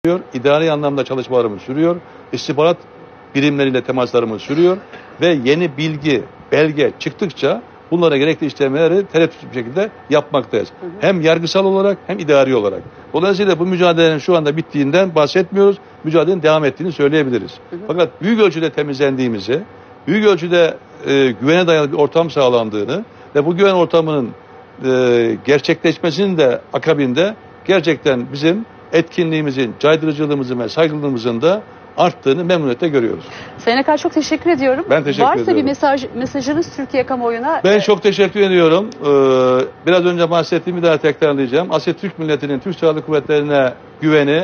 sürüyor. İdari anlamda çalışmalarımız sürüyor. İstihbarat birimleriyle temaslarımız sürüyor. Ve yeni bilgi, belge çıktıkça bunlara gerekli işlemleri tereddütsüz bir şekilde yapmaktayız. Hem yargısal olarak hem idari olarak. Dolayısıyla bu mücadelenin şu anda bittiğinden bahsetmiyoruz. Mücadelenin devam ettiğini söyleyebiliriz. Fakat büyük ölçüde temizlendiğimizi, büyük ölçüde güvene dayalı bir ortam sağlandığını ve bu güven ortamının gerçekleşmesinin de akabinde gerçekten bizim etkinliğimizin, caydırıcılığımızın ve saygınlığımızın da arttığını memnuniyetle görüyoruz. Sayın Akar, çok teşekkür ediyorum. Ben teşekkür ediyorum. Varsa bir mesajınız Türkiye kamuoyuna. Ben çok teşekkür ediyorum. Biraz önce bahsettiğimi daha tekrarlayacağım. Asya Türk milletinin Türk Silahlı Kuvvetleri'ne güveni,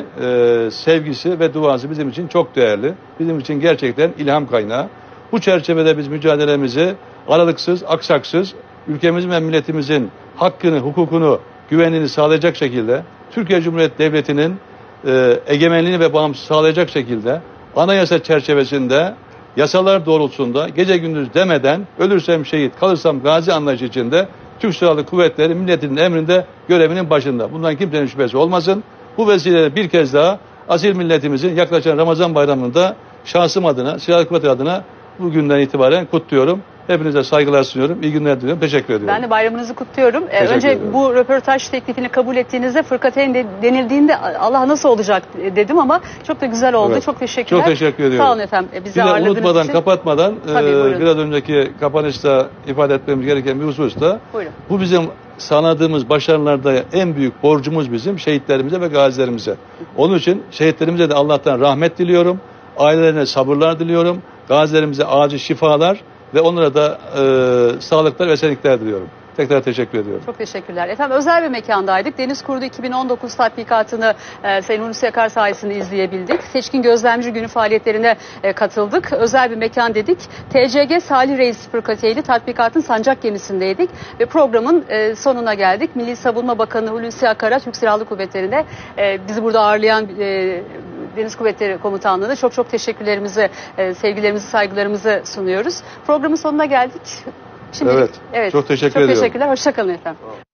sevgisi ve duası bizim için çok değerli. Bizim için gerçekten ilham kaynağı. Bu çerçevede biz mücadelemizi aralıksız, aksaksız, ülkemizin ve milletimizin hakkını, hukukunu, güvenini sağlayacak şekilde, Türkiye Cumhuriyeti Devleti'nin egemenliğini ve bağımsızlığını sağlayacak şekilde anayasa çerçevesinde, yasalar doğrultusunda gece gündüz demeden ölürsem şehit, kalırsam gazi anlayışı içinde Türk Silahlı Kuvvetleri milletinin emrinde görevinin başında. Bundan kimsenin şüphesi olmasın. Bu vesileyle bir kez daha asil milletimizin yaklaşan Ramazan bayramında şahsım adına, Silahlı Kuvvetler adına bugünden itibaren kutluyorum. Hepinize saygılar sunuyorum. İyi günler diliyorum. Teşekkür ediyorum. Ben de bayramınızı kutluyorum. Teşekkür ediyorum. Bu röportaj teklifini kabul ettiğinizde, fırkateyn denildiğinde Allah nasıl olacak dedim ama çok da güzel oldu. Evet. Çok teşekkürler. Çok teşekkür ediyorum. Sağ olun efendim. Bizi Bir de unutmadan, için. kapatmadan Tabii, biraz önceki kapanışta ifade etmemiz gereken bir husus da bu bizim sağladığımız başarılarda en büyük borcumuz bizim şehitlerimize ve gazilerimize. Onun için şehitlerimize de Allah'tan rahmet diliyorum. Ailelerine sabırlar diliyorum. Gazilerimize acil şifalar ve onlara da sağlıklar ve esenlikler diliyorum. Tekrar teşekkür ediyorum. Çok teşekkürler. Efendim, özel bir mekandaydık. Deniz Kurdu 2019 tatbikatını Sayın Hulusi Akar sayesinde izleyebildik. Seçkin Gözlemci Günü faaliyetlerine katıldık. Özel bir mekan dedik. TCG Salih Reis Fırkateyli tatbikatın sancak gemisindeydik. Ve programın sonuna geldik. Milli Savunma Bakanı Hulusi Akar'a, Türk Silahlı Kuvvetleri'nde bizi burada ağırlayan Deniz Kuvvetleri Komutanlığı'na çok çok teşekkürlerimizi, sevgilerimizi, saygılarımızı sunuyoruz. Programın sonuna geldik. Şimdi, evet. Çok teşekkür ediyorum. Çok teşekkürler. Hoşça kalın efendim.